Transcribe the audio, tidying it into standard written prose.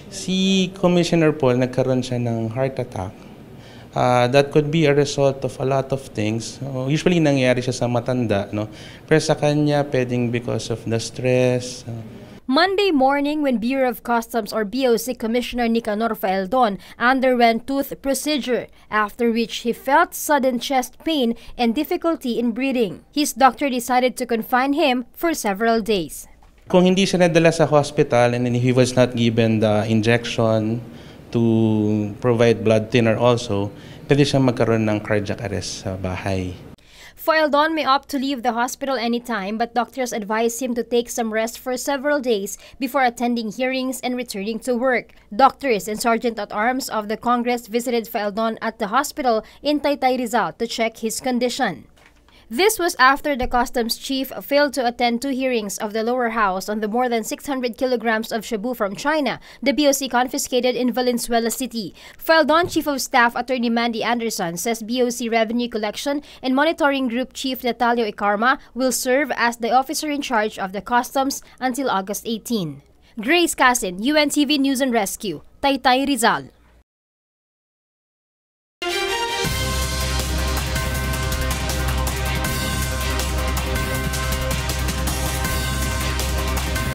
Si Commissioner Paul nagkaroon siya ng heart attack. That could be a result of a lot of things. Usually nangyayari siya sa matanda, no? Pero sa kanya pwedeng because of the stress. Monday morning, when Bureau of Customs or BOC Commissioner Nicanor Faeldon underwent tooth procedure, after which he felt sudden chest pain and difficulty in breathing. His doctor decided to confine him for several days. Kung hindi siya nadala sa hospital and he was not given the injection to provide blood thinner also, pwede siya magkaroon ng cardiac arrest sa bahay. Faeldon may opt to leave the hospital anytime, but doctors advise him to take some rest for several days before attending hearings and returning to work. Doctors and Sergeant-at-Arms of the Congress visited Faeldon at the hospital in Taytay, Rizal to check his condition. This was after the customs chief failed to attend 2 hearings of the lower house on the more than 600 kilograms of shabu from China the BOC confiscated in Valenzuela City. Faeldon Chief of Staff Attorney Mandy Anderson says BOC Revenue Collection and Monitoring Group Chief Natalio Icarma will serve as the officer in charge of the customs until August 18. Grace Casin, UNTV News and Rescue, Taytay, Rizal.